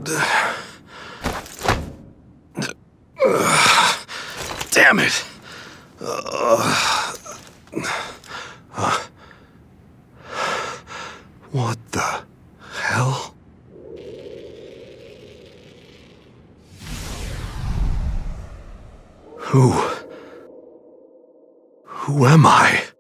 Damn it! What the hell? Who am I?